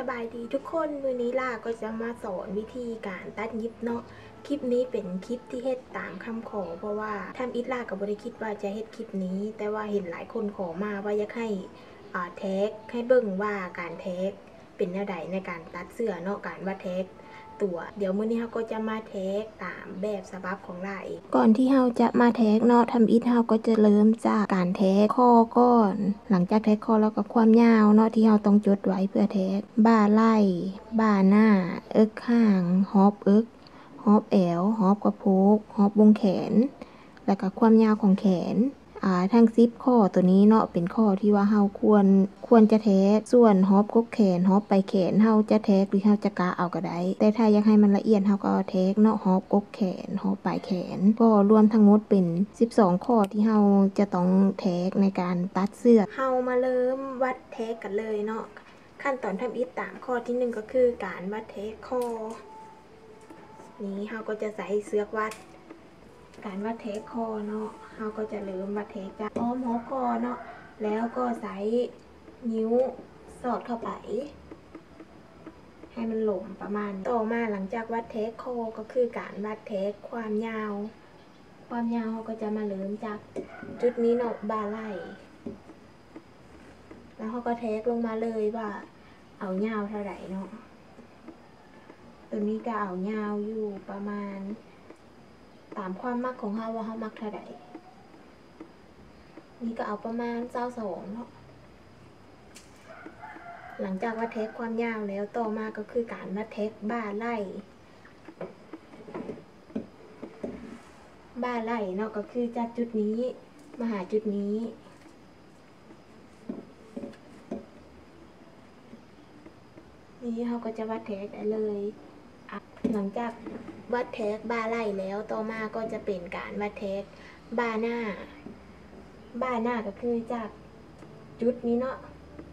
บายดีทุกคนมือนี้ล่าก็จะมาสอนวิธีการตัดยิบเนาะคลิปนี้เป็นคลิปที่เฮ็ดตามคำขอเพราะว่าทำอิดล่ากับบริคิดว่าจะเฮ็ดคลิปนี้แต่ว่าเห็นหลายคนขอมาว่าอยากให้แท็กให้เบิ่งว่าการแท็กเป็นแนวใดในการตัดเสื้อเนาะการว่าแท็กตัวเดี๋ยวมื้อนี้เราก็จะมาแท็กตามแบบฉบับของล่าเองก่อนที่เราจะมาแท็กเนาะทำอิดเราก็จะเริ่มจากการแท็กข้อก่อนหลังจากแท็กข้อแล้วก็ความยาวเนาะที่เราต้องจดไว้เพื่อแท็กบ่าไหล่บ่าหน้าเอิกข้างฮอบเอิกฮอบแอวฮอบกระโพกฮอบวงแขนแล้วก็ความยาวของแขนทั้ง10ข้อตัวนี้เนาะเป็นข้อที่ว่าเฮาควรจะแท็กส่วนฮอบกกแขนฮอบไปแขนเฮาจะแท็กหรือเฮาจะกะเอาก็ได้แต่ถ้าอยากให้มันละเอียดเฮาก็แท็กเนาะฮอบกกแขนฮอบปลายแขนก็รวมทั้งหมดเป็น12ข้อที่เฮาจะต้องแท็กในการตัดเสื้อเฮามาเริ่มวัดแท็กกันเลยเนาะขั้นตอนทำอิฐตามข้อที่1ก็คือการวัดแท็กข้อนี้เฮาก็จะใส่เสือกวัดการวัดเทคคอเนาะเราก็จะเริ่มวัดเทคจากอ้อมหัวคอเนาะแล้วก็ใส่นิ้วสอดเข้าไปให้มันหลงประมาณต่อมาหลังจากวัดเทคคอก็คือการวัดเทคความยาวเราก็จะมาเริ่มจากจุดนี้เนาะบ่าไหล่แล้วเขาก็เทคลงมาเลยว่าเอายาวเท่าไหร่เนาะตัวนี้ก็เอายาวอยู่ประมาณตามความมักของเขาว่าเขามักเท่าไหร่นี่ก็เอาประมาณ22เนาะหลังจากวัดเทคความยาวแล้วต่อมาก็คือการวัดเทคบ่าไหล่เนาะก็คือจากจุดนี้มาหาจุดนี้นี่เขาก็จะวัดเทคได้เลยหลังจากวัดเทคบ่าไหล่แล้วต่อมาก็จะเป็นการวัดเทคบ่าหน้าก็คือจากจุดนี้เนาะ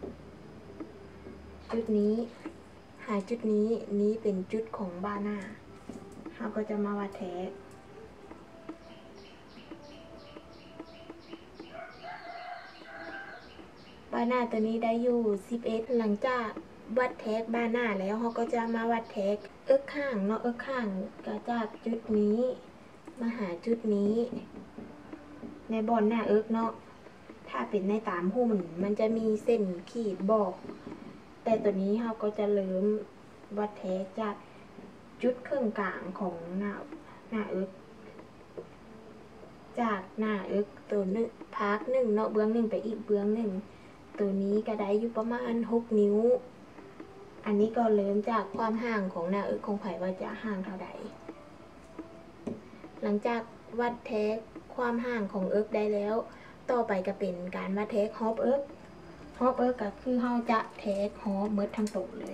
จุดนี้หาจุดนี้เป็นจุดของบ่าหน้าเราก็จะมาวัดเทคบ่าหน้าตัวนี้ได้อยู่11หลังจากวัดเทคบ่าหน้าแล้วเราก็จะมาวัดเทคเอิกข้างเนาะเอิกข้างก็จากจุดนี้มาหาจุดนี้ในบอนหน้าเอิกเนาะถ้าเป็นในตามหุ่นมันจะมีเส้นขีดบอกแต่ตัวนี้เราก็จะเริ่มวัดเทคจากจุดครึ่งกลางของหน้าเอิกจากหน้าเอิกตัวนึงพัก1เนาะเบื้อง1ไปอีกเบื้อง1ตัวนี้ก็ได้อยู่ประมาณ6นิ้วอันนี้ก็เริ่มจากความห่างของหน้าเอิกของไผ่ว่าจะห่างเท่าใดหลังจากวัดเทคความห่างของเอิกได้แล้วต่อไปก็เป็นการวัดเทคฮอบเอิกก็คือเราจะเทคฮอบเมิดทั้งตัวเลย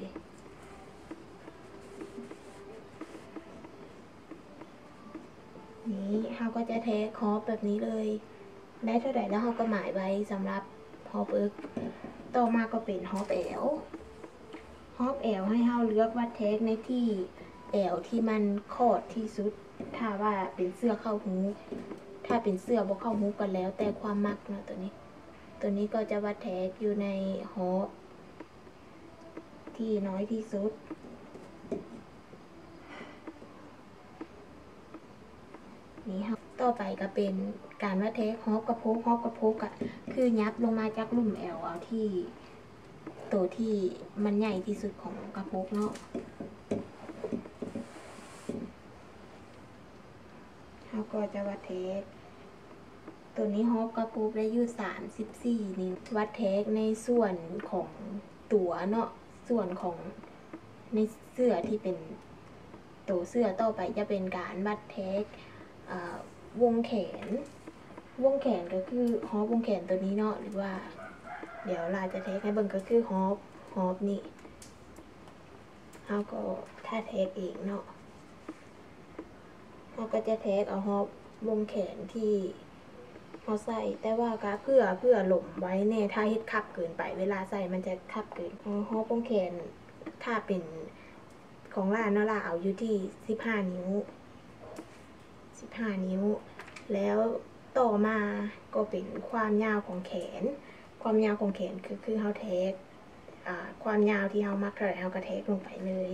นี้เราก็จะเทคฮอบแบบนี้เลยได้เท่าไหร่แล้วเราก็หมายไว้สำหรับฮอบเอิกต่อมาก็เป็นฮอบแอลให้เราเลือกวัดเทคในที่แอลที่มันคอดที่สุดถ้าว่าเป็นเสื้อเข้าหูถ้าเป็นเสื้อบ่เข้าหูกันแล้วแต่ความมักนะตัวนี้ก็จะวัดแทกอยู่ในฮอบที่น้อยที่สุดนี่ครับต่อไปก็เป็นการวัดแทกฮอบกระโพกอะคือยับลงมาจากลุ่มแอลเอาที่ตัวที่มันใหญ่ที่สุดของกระโพกเนาะเขาก็จะวัดเทคตัวนี้ฮอบกระปุกได้อยู่34นิ้ววัดเทคในส่วนของตัวเนาะส่วนของในเสื้อที่เป็นตัวเสื้อต่อไปจะเป็นการวัดเทควงแขนก็คือฮอบวงแขนตัวนี้เนาะหรือว่าเดี๋ยวเราจะเทคให้เบิ่งก็คือฮอบนี่เราก็ถ้าเทคเองเนาะเราก็จะเทคเอาฮอบวงแขนที่เขาใส่แต่ว่าก็เพื่อหล่มไว้แน่ถ้าเฮ็ดคับเกินไปเวลาใส่มันจะคับเกินฮอบวงแขนถ้าเป็นของล่าเนาะล่าเอาอยู่ที่15นิ้วแล้วต่อมาก็เป็นความยาวของแขนคือเฮาเทคความยาวที่เรามักเท่าไหร่เราก็แทกลงไปเลย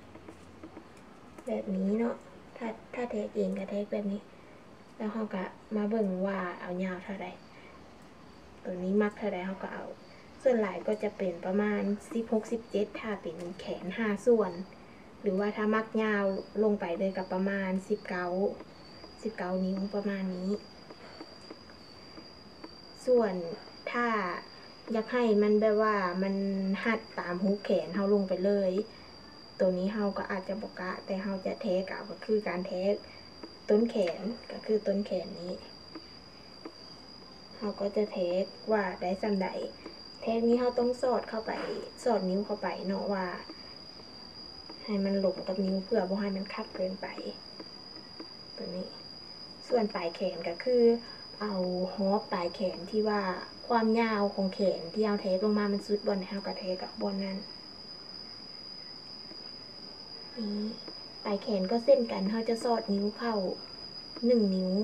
แบบนี้เนาะถ้าแทกเองก็แทกแบบนี้แล้วเราก็มาเบิ่งว่าเอายาวเท่าไหร่ตัวนี้มักเท่าไหร่เราก็เอาส่วนหลายก็จะเป็นประมาณ16-17ถ้าเป็นแขน5ส่วนหรือว่าถ้ามักยาวลงไปเลยกับประมาณ19นิ้วประมาณนี้ส่วนถ้าอยากให้มันแบบว่ามันหัดตามหูแขนเฮาลงไปเลยตัวนี้เฮาก็อาจจะบอกะแต่เฮาจะแทกก็คือการแทกต้นแขนก็คือต้นแขนนี้เฮาก็จะแทกว่าได้ส่ำใดแทกนี้เฮาต้องสอดเข้าไปสอดนิ้วเข้าไปเนาะว่าให้มันหลงกับนิ้วเพื่อบ่ให้มันคับเกินไปตัวนี้ส่วนปลายแขนก็คือเอาฮอปปลายแขนที่ว่าความยาวของแขนที่เอาแทกลงมามันสุดบนเฮาก็แทกกับบนนั้นนี้ปลายแขนก็เส้นกันเฮาจะสอดนิ้วเข้า1 นิ้ว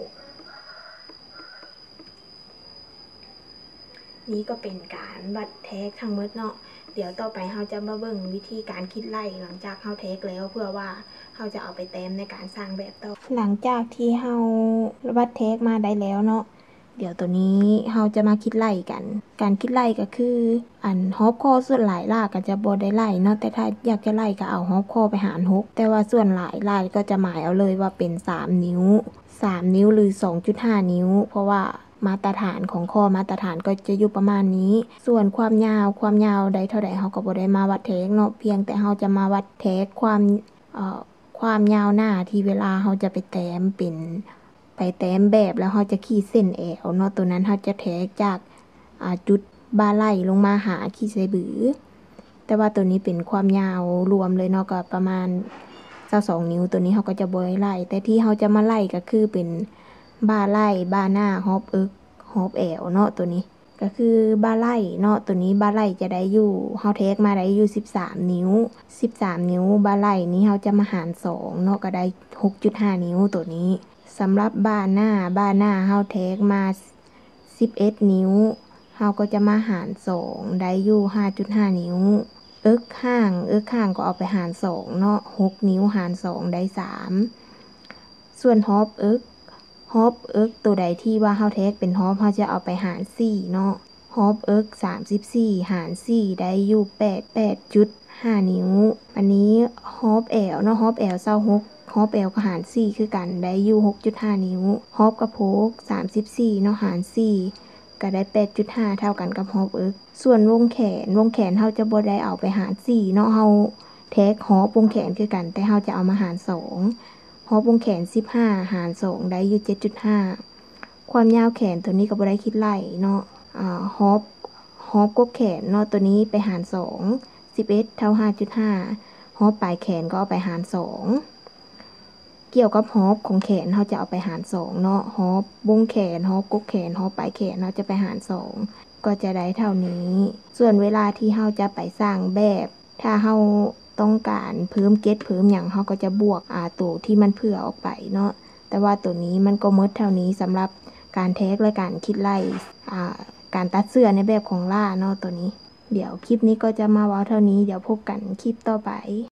นี้ก็เป็นการวัดแทกทั้งหมดเนาะเดี๋ยวต่อไปเราจะมาเบิ่งวิธีการคิดไล่หลังจากเราแทกแล้วเพื่อว่าเราจะเอาไปแต้มในการสร้างแบบต่อหลังจากที่เราวัดแทกมาได้แล้วเนาะเดี๋ยวตัวนี้เราจะมาคิดไล่กันการคิดไล่ก็คืออันฮอปคอส่วนหลายล่าก็จะบ่ได้ไล่เนาะแต่ถ้าอยากจะไล่ก็เอาฮอปคอไปหาร6แต่ว่าส่วนหลายไล่ก็จะหมายเอาเลยว่าเป็น3 นิ้วหรือ 2.5 นิ้วเพราะว่ามาตรฐานของข้อมาตรฐานก็จะอยู่ประมาณนี้ส่วนความยาวได้เท่าใดเขาก็บ่ได้มาวัดแทกเนาะเพียงแต่เขาจะมาวัดแทกความยาวหน้าที่เวลาเขาจะไปแต้มเป็นไปแต้มแบบแล้วเขาจะขีดเส้นแอวเนาะตัวนั้นเขาจะแทกจากจุดบ่าไหล่ลงมาหาขีดไซบือแต่ว่าตัวนี้เป็นความยาวรวมเลยเนาะก็ประมาณ22 นิ้วตัวนี้เขาก็จะบ่ได้ไล่แต่ที่เขาจะมาไล่ก็คือเป็นบ่าไหล่บ่าหน้าฮอปเอิกฮอปแอวเนาะตัวนี้ก็คือบ่าไหล่เนาะตัวนี้บ่าไหล่จะได้อยู่เฮาแทกมาได้อยู่13 นิ้วบ่าไหล่นี้เฮาจะมาหาร2เนาะก็ได้ 6.5 นิ้วตัวนี้สำหรับบ่าหน้าเฮาแทกมา11 นิ้วเฮาก็จะมาหาร2ได้อยู่ 5.5 นิ้วเอิกข้างก็เอาไปหาร2เนาะ6 นิ้วหาร2ได้3ส่วนฮอปเอิกตัวใดที่ว่าเฮาแทกเป็นฮอปเฮาจะเอาไปหาร4เนาะฮอปเอิก34หาร4ได้อยู่8.5 นิ้วอันนี้ฮอปแอลเนาะฮอปแอล26ฮอปแอลก็หาร4คือกันได้อยู่ 6.5 นิ้วฮอปกระโพก34เนาะหาร4ก็ได้ 8.5 เท่ากันกับฮอปเอิกส่วนวงแขนเฮาจะบ่ได้เอาไปหาร4เนาะเฮาแทกฮอปวงแขนคือกันแต่เฮาจะเอามาหาร2ฮอปวงแขน15หาร2ได้อยู่ 7.5 ความยาวแขนตัวนี้ก็บ่ได้คิดไล่เนาะฮอปกบแขนเนาะตัวนี้ไปหาร2 11เท่า 5.5 ฮอปปลายแขนก็เอาไปหาร2เกี่ยวกับฮอปของแขนเฮาจะเอาไปหาร2เนาะฮอปวงแขนฮอปกบแขนฮอปปลายแขนเฮาจะไปหาร2ก็จะได้เท่านี้ส่วนเวลาที่เฮาจะไปสร้างแบบถ้าเฮาต้องการเพิ่มเกตเพิ่มหยังเฮาก็จะบวกตัวที่มันเผื่อออกไปเนาะแต่ว่าตัวนี้มันก็หมดเท่านี้สำหรับการแทกและการคิดไล่การตัดเสื้อในแบบของล่าเนาะตัวนี้เดี๋ยวคลิปนี้ก็จะมาเว้าเท่านี้เดี๋ยวพบกันคลิปต่อไป